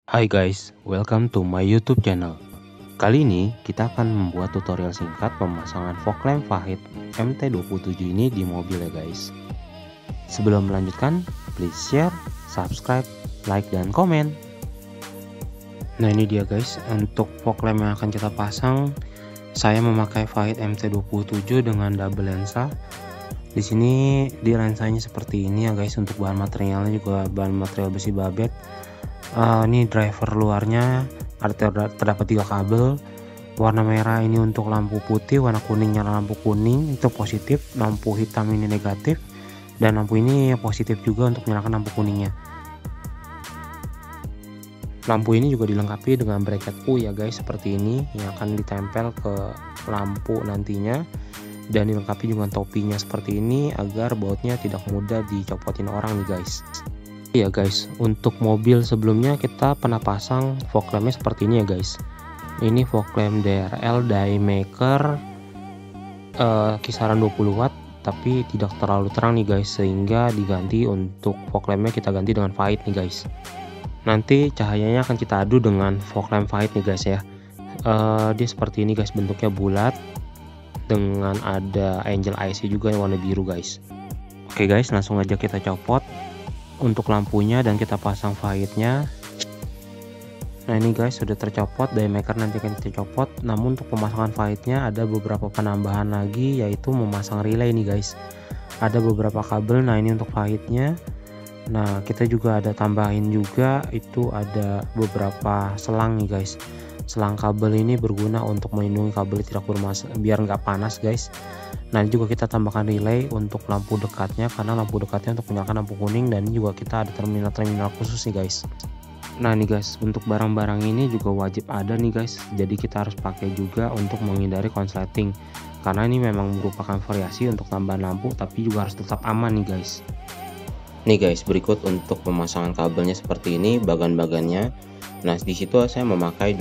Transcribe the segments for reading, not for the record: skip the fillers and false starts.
Hai guys, welcome to my YouTube channel. Kali ini kita akan membuat tutorial singkat pemasangan fog lamp Fahid MT27 ini di mobil ya guys. Sebelum melanjutkan, please share, subscribe, like, dan komen. Nah ini dia guys, untuk fog lamp yang akan kita pasang, saya memakai Fahid MT27 dengan double lensa. Di sini di lensanya seperti ini ya guys. Untuk bahan materialnya juga bahan material besi babet. Ini driver luarnya terdapat 3 kabel. Warna merah ini untuk lampu putih, warna kuning nyala lampu kuning itu positif, lampu hitam ini negatif, dan lampu ini positif juga untuk menyalakan lampu kuningnya. Lampu ini juga dilengkapi dengan bracket U ya guys, seperti ini yang akan ditempel ke lampu nantinya, dan dilengkapi dengan topinya seperti ini agar bautnya tidak mudah dicopotin orang nih guys. Ya guys, untuk mobil sebelumnya kita pernah pasang fog lampnya seperti ini ya guys. Ini fog lamp DRL Daymaker kisaran 20 watt, tapi tidak terlalu terang nih guys, sehingga diganti untuk fog lampnya kita ganti dengan Fahid nih guys. Nanti cahayanya akan kita adu dengan fog lamp Fahid nih guys ya. Dia seperti ini guys, bentuknya bulat dengan ada angel IC juga yang warna biru guys. Oke guys, langsung aja kita copot untuk lampunya dan kita pasang Fahidnya. Nah ini guys sudah tercopot, Daymaker nanti akan kita copot. Namun untuk pemasangan Fahidnya ada beberapa penambahan lagi, yaitu memasang relay nih guys. Ada beberapa kabel, nah ini untuk Fahidnya. Nah kita juga ada tambahin juga, itu ada beberapa selang nih guys. Selang kabel ini berguna untuk melindungi kabel tidak bermasalah biar nggak panas guys. Nah ini juga kita tambahkan relay untuk lampu dekatnya, karena lampu dekatnya untuk menyalakan lampu kuning, dan ini juga kita ada terminal-terminal khusus nih guys. Nah nih guys, untuk barang-barang ini juga wajib ada nih guys, jadi kita harus pakai juga untuk menghindari konsleting, karena ini memang merupakan variasi untuk tambahan lampu, tapi juga harus tetap aman nih guys. Nih guys, berikut untuk pemasangan kabelnya seperti ini bagan-bagannya. Nah di situ saya memakai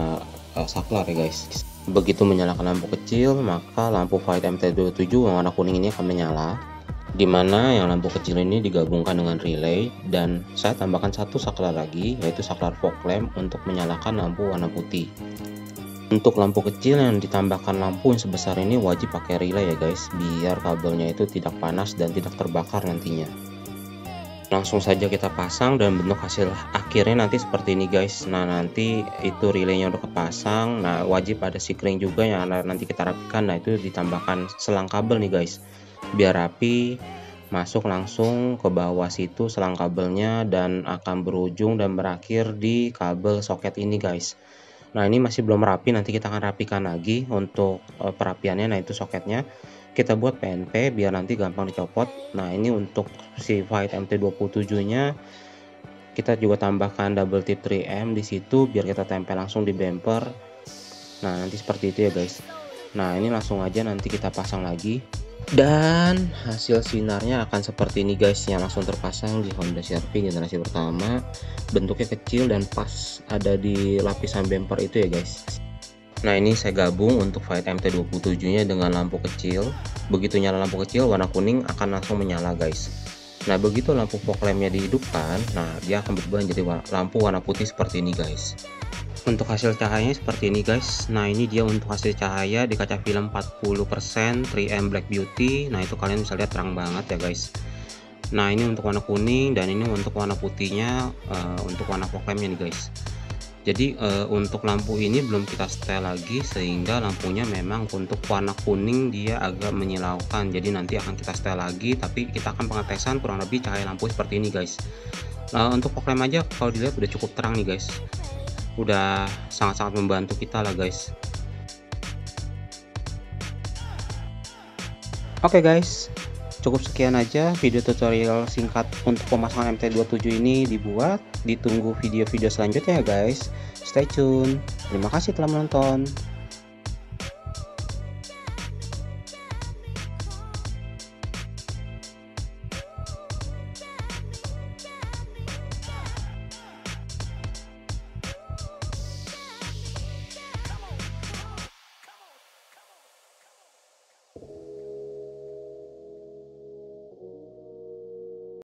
2 saklar ya guys. Begitu menyalakan lampu kecil, maka lampu Fahid MT27 yang warna kuning ini akan menyala, dimana yang lampu kecil ini digabungkan dengan relay, dan saya tambahkan 1 saklar lagi, yaitu saklar fog lamp untuk menyalakan lampu warna putih. Untuk lampu kecil yang ditambahkan lampu yang sebesar ini wajib pakai relay ya guys, biar kabelnya itu tidak panas dan tidak terbakar nantinya. Langsung saja kita pasang, dan bentuk hasil akhirnya nanti seperti ini guys. Nah nanti itu relaynya udah kepasang, nah wajib ada sikring juga yang nanti kita rapikan. Nah itu ditambahkan selang kabel nih guys, biar rapi, masuk langsung ke bawah situ selang kabelnya, dan akan berujung dan berakhir di kabel soket ini guys. Nah ini masih belum rapi, nanti kita akan rapikan lagi untuk perapiannya. Nah itu soketnya kita buat PNP biar nanti gampang dicopot. Nah ini untuk si Fahid MT27 nya kita juga tambahkan double tip 3M di situ biar kita tempel langsung di bumper. Nah nanti seperti itu ya guys. Nah ini langsung aja nanti kita pasang lagi, dan hasil sinarnya akan seperti ini guys, yang langsung terpasang di Honda CR-V generasi pertama. Bentuknya kecil dan pas ada di lapisan bumper itu ya guys. Nah ini saya gabung untuk Fahid MT27 nya dengan lampu kecil. Begitu nyala lampu kecil, warna kuning akan langsung menyala guys. Nah begitu lampu fog lampnya dihidupkan, nah dia akan berubah menjadi lampu warna putih seperti ini guys. Untuk hasil cahayanya seperti ini guys. Nah ini dia untuk hasil cahaya di kaca film 40% 3M Black Beauty. Nah itu kalian bisa lihat terang banget ya guys. Nah ini untuk warna kuning, dan ini untuk warna putihnya untuk warna fog lampnya nih guys. Jadi untuk lampu ini belum kita setel lagi, sehingga lampunya memang untuk warna kuning dia agak menyilaukan. Jadi nanti akan kita setel lagi, tapi kita akan pengetesan kurang lebih cahaya lampu seperti ini guys. Untuk fog lamp aja kalau dilihat udah cukup terang nih guys, udah sangat-sangat membantu kita lah guys. Oke guys, cukup sekian aja video tutorial singkat untuk pemasangan MT27 ini dibuat. Ditunggu video-video selanjutnya ya guys. Stay tune. Terima kasih telah menonton.